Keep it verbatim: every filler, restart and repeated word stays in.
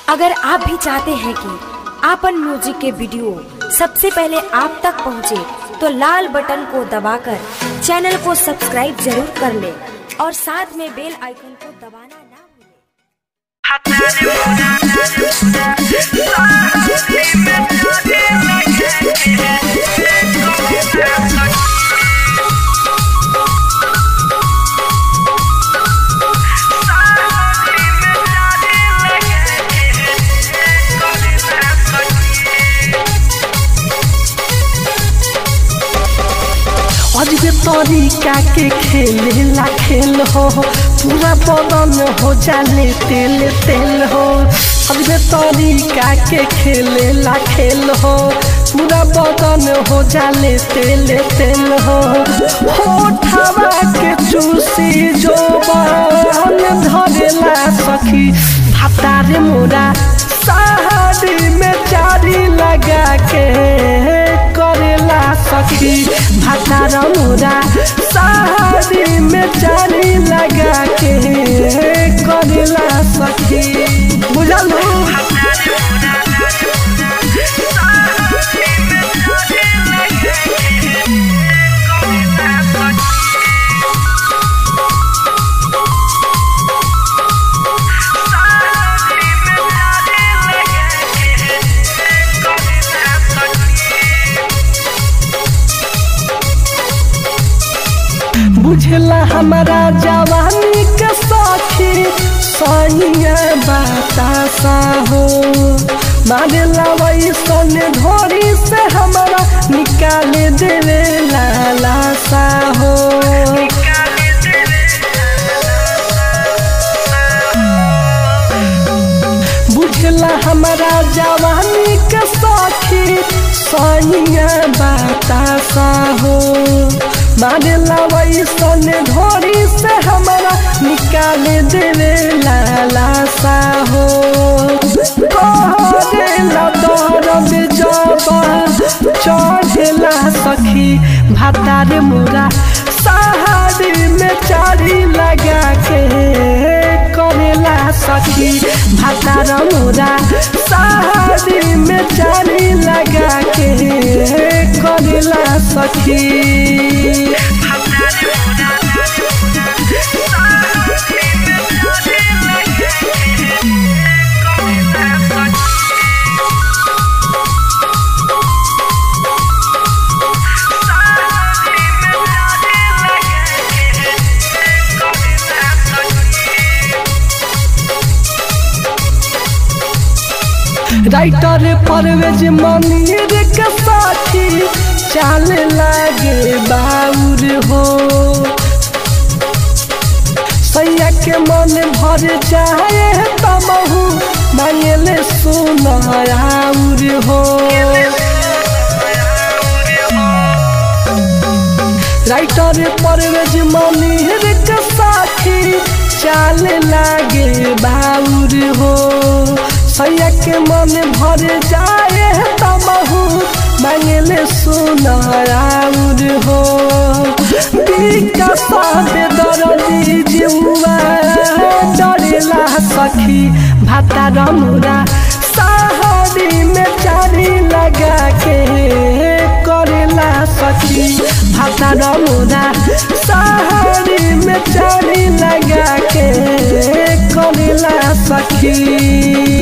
अगर आप भी चाहते हैं कि आपन म्यूजिक के वीडियो सबसे पहले आप तक पहुंचे, तो लाल बटन को दबाकर चैनल को सब्सक्राइब जरूर कर ले और साथ में बेल आइकन को दबाना ना भूलें। अजबे तरीका के खेले ला खेल हो, पूरा बदन हो जाले तेल तेल हो। अजबे तरीका के खेले ला खेल हो, पूरा बदन हो जाले तेल तेल हो। होठवा के चूसी जो बन धरेला सखी, भातारे मोरा साड़ी में चारी लगा के करेला सखी। भातारा मोरा साड़ी में चारी लगा के करेला सखी, बुझल हो। बुझला हमारा जवानी के साथी सैया बतासा हो, मारेला वैसन धोरी से हमारा निकाल देवे लालासा हो। बुझला हमारा जवानी के साथी सैया बतासा हो, मारेला वैसन धोरी से हमारा निकाल देवे लालासा हो। करेला दर्द जब चढ़ेला सखी, भातारे मोरा साड़ी में चारी लगा के करेला सखी। भातारा मोरा साड़ी में चारी लगा के करेला सखी। राइटर परवेज मनीर के साथी चाल लागे बाउर हो, सैया के मन भर जाए तमहू मांगले सुनाउर हो। राइटर परवेज मनीर के साथी चाल लागे बाउर हो, सैया के मन भर जाए तमहू मांगले सुनाउर हो। विकास दर्दी जुआ डरेला सखी, भातारा मोरा साड़ी में चारी लगा के करेला सखी। भातारा मोरा साड़ी में चारी लगा के करेला सखी।